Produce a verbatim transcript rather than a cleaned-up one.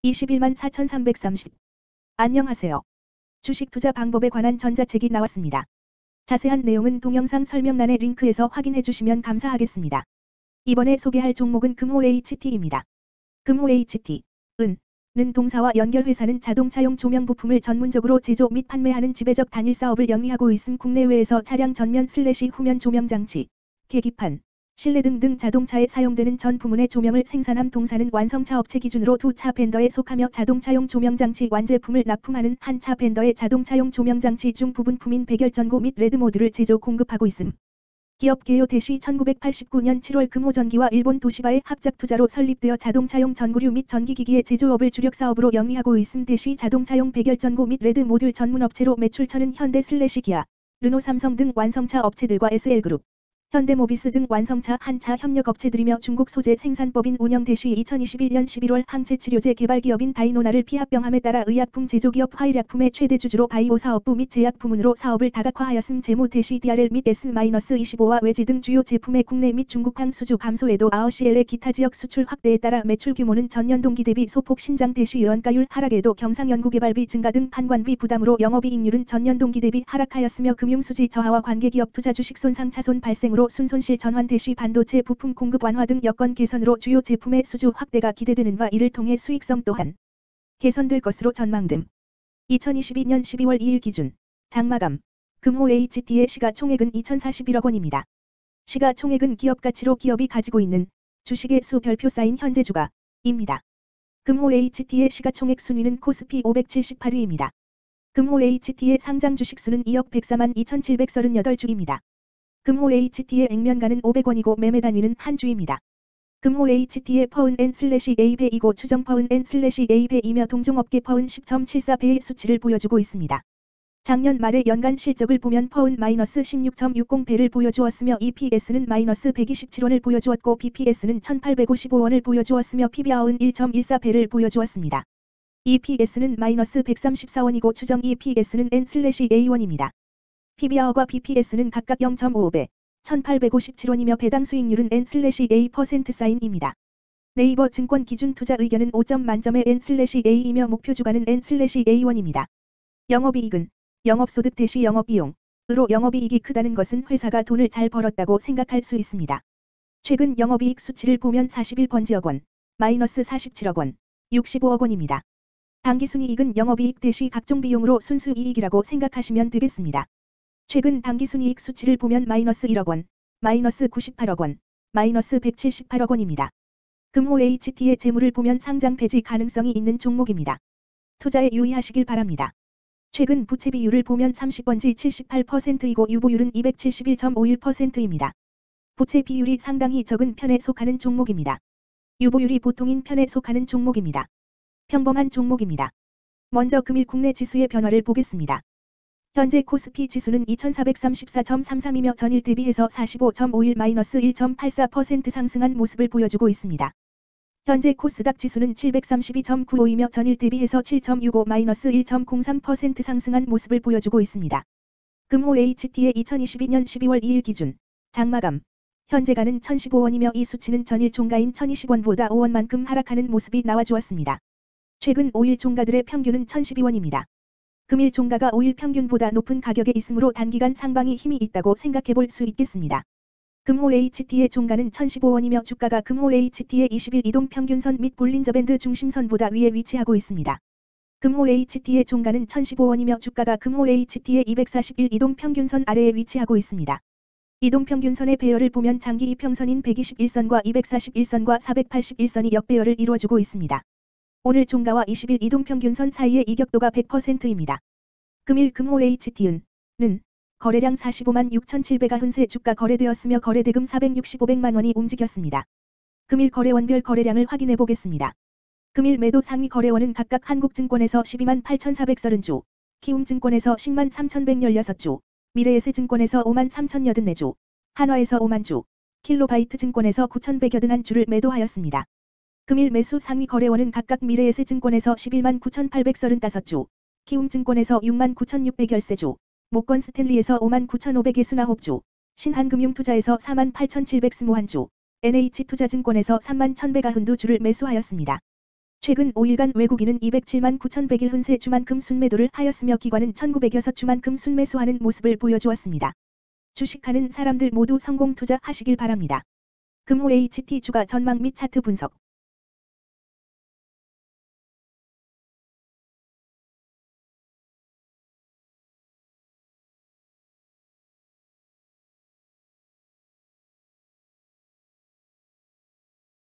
이십일만 사천삼백삼십. 안녕하세요. 주식 투자 방법에 관한 전자책이 나왔습니다. 자세한 내용은 동영상 설명란의 링크에서 확인해 주시면 감사하겠습니다. 이번에 소개할 종목은 금호에이치티입니다. 금호에이치티, 은, 는 동사와 연결회사는 자동차용 조명 부품을 전문적으로 제조 및 판매하는 지배적 단일 사업을 영위하고 있음. 국내외에서 차량 전면 슬래시 후면 조명 장치, 계기판, 실내 등등 자동차에 사용되는 전 부문의 조명을 생산함. 동사는 완성차 업체 기준으로 두 차 벤더에 속하며 자동차용 조명장치 완제품을 납품하는 한 차 벤더의 자동차용 조명장치 중 부분품인 백열전구 및 레드모드를 제조 공급하고 있음. 기업 개요 대시 천구백팔십구 년 칠월 금호전기와 일본 도시바의 합작 투자로 설립되어 자동차용 전구류 및 전기기기의 제조업을 주력 사업으로 영위하고 있음. 대시 자동차용 백열전구 및 레드모듈 전문업체로 매출처는 현대 슬래시 기아, 르노 삼성 등 완성차 업체들과 에스엘그룹, 현대모비스 등 완성차 한차 협력업체들이며 중국 소재 생산법인 운영. 대시 이천이십일 년 십일월 항체치료제 개발기업인 다이노나를 피합병함에 따라 의약품 제조기업 화일약품의 최대 주주로 바이오 사업부 및 제약 부문으로 사업을 다각화하였음. 재무 대시 디알엘 및 에스 이십오와 외지 등 주요 제품의 국내 및 중국향 수주 감소에도 아웃시엘의 기타 지역 수출 확대에 따라 매출 규모는 전년 동기 대비 소폭 신장. 대시 연가율 하락에도 경상연구개발비 증가 등 판관비 부담으로 영업이익률은 전년 동기 대비 하락하였으며 금융수지 저하와 관계기업 투자 주식 손상 차손 발생으로 순손실 전환. 대시 반도체 부품 공급 완화 등 여건 개선으로 주요 제품의 수주 확대가 기대되는 바 이를 통해 수익성 또한 개선될 것으로 전망됨. 이천이십이 년 십이월 이일 기준 장마감 금호에이치티의 시가총액은 이천사십일억 원입니다. 시가총액은 기업가치로 기업이 가지고 있는 주식의 수 별표 쌓인 현재 주가입니다. 금호에이치티의 시가총액 순위는 코스피 오백칠십팔 위입니다. 금호에이치티의 상장 주식수는 이억 백사만 이천칠백삼십팔 주입니다. 금호에이치티의 액면가는 오백 원이고 매매 단위는 한 주입니다. 금호에이치티의 퍼은 엔 슬래시 에이 배이고 추정 퍼은 엔 슬래시 에이 배이며 동종업계 퍼은 십 점 칠사 배의 수치를 보여주고 있습니다. 작년 말의 연간 실적을 보면 퍼은 마이너스 십육 점 육십 배를 보여주었으며 이피에스는 마이너스 백이십칠 원을 보여주었고 비피에스는 천팔백오십오 원을 보여주었으며 피비알은 일 점 일사 배를 보여주었습니다. 이피에스는 마이너스 백삼십사 원이고 추정 이피에스는 엔 슬래시 에이 원입니다. 피비알과 비피에스는 각각 영 점 오오 배, 천팔백오십칠 원이며 배당 수익률은 엔 슬래시 에이 퍼센트 사인입니다. 네이버 증권 기준 투자 의견은 오 점 만점의 엔 슬래시 에이이며 목표 주가는 엔 슬래시 에이 원입니다. 영업이익은 영업소득 대시 영업비용으로 영업이익이 크다는 것은 회사가 돈을 잘 벌었다고 생각할 수 있습니다. 최근 영업이익 수치를 보면 사십일 번지억 원, 마이너스 사십칠억 원, 육십오억 원입니다. 당기순이익은 영업이익 대시 각종 비용으로 순수이익이라고 생각하시면 되겠습니다. 최근 당기순이익 수치를 보면 마이너스 일억 원, 마이너스 구십팔억 원, 마이너스 백칠십팔억 원입니다. 금호에이치티의 재물을 보면 상장 폐지 가능성이 있는 종목입니다. 투자에 유의하시길 바랍니다. 최근 부채 비율을 보면 삼십 번지 칠십팔 퍼센트이고 유보율은 이백칠십일 점 오일 퍼센트입니다. 부채 비율이 상당히 적은 편에 속하는 종목입니다. 유보율이 보통인 편에 속하는 종목입니다. 평범한 종목입니다. 먼저 금일 국내 지수의 변화를 보겠습니다. 현재 코스피 지수는 이천사백삼십사 점 삼삼이며 전일 대비해서 사십오 점 오일 마이너스 일 점 팔사 퍼센트 상승한 모습을 보여주고 있습니다. 현재 코스닥 지수는 칠백삼십이 점 구오이며 전일 대비해서 칠 점 육오 마이너스 일 점 공삼 퍼센트 상승한 모습을 보여주고 있습니다. 금호에이치티의 이천이십이 년 십이월 이일 기준 장마감 현재가는 천십오 원이며 이 수치는 전일 종가인 천이십 원보다 오 원만큼 하락하는 모습이 나와주었습니다. 최근 오 일 종가들의 평균은 천십이 원입니다. 금일 종가가 오 일 평균보다 높은 가격에 있으므로 단기간 상방이 힘이 있다고 생각해 볼 수 있겠습니다. 금호에이치티의 종가는 천십오 원이며 주가가 금호에이치티의 이십 일 이동평균선 및 볼린저밴드 중심선보다 위에 위치하고 있습니다. 금호에이치티의 종가는 천십오 원이며 주가가 금호에이치티의 이백사십일 이동평균선 아래에 위치하고 있습니다. 이동평균선의 배열을 보면 장기 이평선인 백이십일 선과 이백사십일 선과 사백팔십일 선이 역배열을 이루어주고 있습니다. 오늘 종가와 이십 일 이동평균선 사이의 이격도가 백 퍼센트입니다. 금일 금호에이치티은 는 거래량 사십오만 육천칠백아 흔세 주가 거래되었으며 거래대금 사백육십오백만 원이 움직였습니다. 금일 거래원별 거래량을 확인해 보겠습니다. 금일 매도 상위 거래원은 각각 한국증권에서 십이만 팔천사백삼십 주, 키움증권에서 십만 삼천백십육 주, 미래에셋증권에서 오만 삼천팔십사 주, 한화에서 오만 주, 킬로바이트증권에서 구천백팔십일 주를 매도하였습니다. 금일 매수 상위 거래원은 각각 미래에셋증권에서 십일만 구천팔백삼십오 주, 키움증권에서 육만 구천육백십삼 주, 모건 스탠리에서 오만 구천오백육십구 주, 신한금융투자에서 사만 팔천칠백이십일 주, 엔에이치투자증권에서 삼만 천백구십이 주를 매수하였습니다. 최근 오 일간 외국인은 이백칠만 구천백일 흔세 주만큼 순매도를 하였으며 기관은 천구백육 주만큼 순매수하는 모습을 보여주었습니다. 주식하는 사람들 모두 성공 투자하시길 바랍니다. 금호 에이치티 주가 전망 및 차트 분석